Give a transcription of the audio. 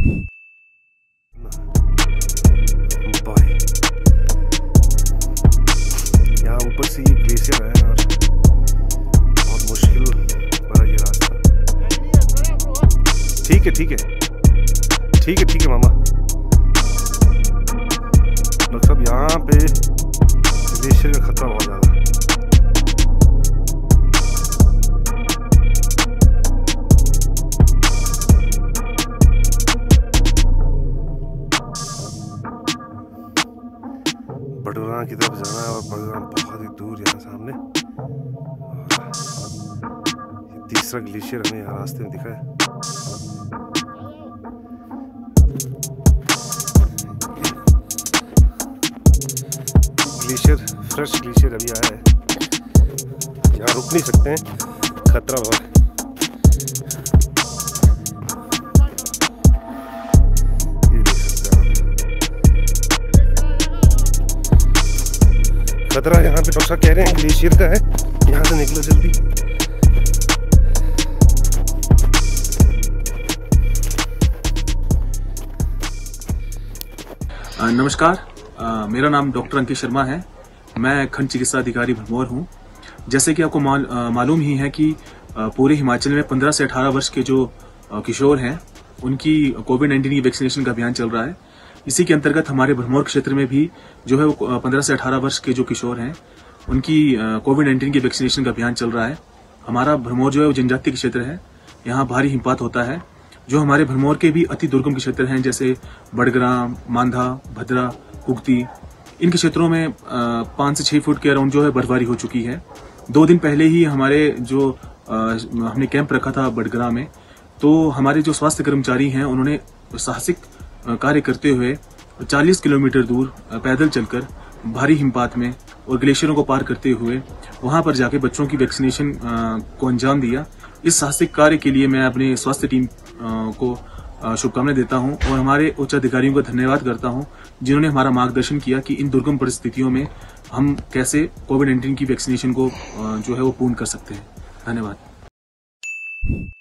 यहाँ ऊपर से ये ग्लेशियर है और बहुत मुश्किल भरा ये रास्ता। ठीक है ठीक है ठीक है ठीक है मामा। डॉक्टर साहब यहाँ पे ग्लेशियर का खतरा बहुत ज़्यादा है। बड़गुना की तरफ जाना है और बड़गुना बहुत ही दूर यहाँ सामने। और तीसरा ग्लेशियर हमें यहाँ रास्ते में दिखा है। ग्लेशियर फ्रेश ग्लेशियर अभी आया है, यहाँ रुक नहीं सकते हैं, खतरा बहुत है। खतरा यहाँ पे डॉक्टर कह रहे हैं ग्लेशियर का है, यहाँ से निकलो जल्दी। नमस्कार, मेरा नाम डॉक्टर अंकित शर्मा है। मैं खंड चिकित्सा अधिकारी भरमौर हूँ। जैसे कि आपको मालूम ही है कि पूरे हिमाचल में 15 से 18 वर्ष के जो किशोर हैं उनकी कोविड-19 की वैक्सीनेशन का अभियान चल रहा है। इसी के अंतर्गत हमारे भरमौर क्षेत्र में भी जो है वो 15 से 18 वर्ष के जो किशोर हैं उनकी कोविड-19 की वैक्सीनेशन का अभियान चल रहा है। हमारा भरमौर जो है वो जनजातीय क्षेत्र है, यहाँ भारी हिमपात होता है। जो हमारे भरमौर के भी अति दुर्गम क्षेत्र हैं जैसे बड़ग्राम, मांधा, भद्रा, कुगती, इन क्षेत्रों में 5 से 6 फुट के अराउंड जो है बर्फबारी हो चुकी है। 2 दिन पहले ही हमारे जो हमने कैंप रखा था बड़ग्राम में, तो हमारे जो स्वास्थ्य कर्मचारी हैं उन्होंने साहसिक कार्य करते हुए 40 किलोमीटर दूर पैदल चलकर भारी हिमपात में और ग्लेशियरों को पार करते हुए वहां पर जाके बच्चों की वैक्सीनेशन को अंजाम दिया। इस साहसिक कार्य के लिए मैं अपने स्वास्थ्य टीम को शुभकामनाएं देता हूं और हमारे उच्च अधिकारियों का धन्यवाद करता हूं जिन्होंने हमारा मार्गदर्शन किया कि इन दुर्गम परिस्थितियों में हम कैसे कोविड-19 की वैक्सीनेशन को जो है वो पूर्ण कर सकते हैं। धन्यवाद।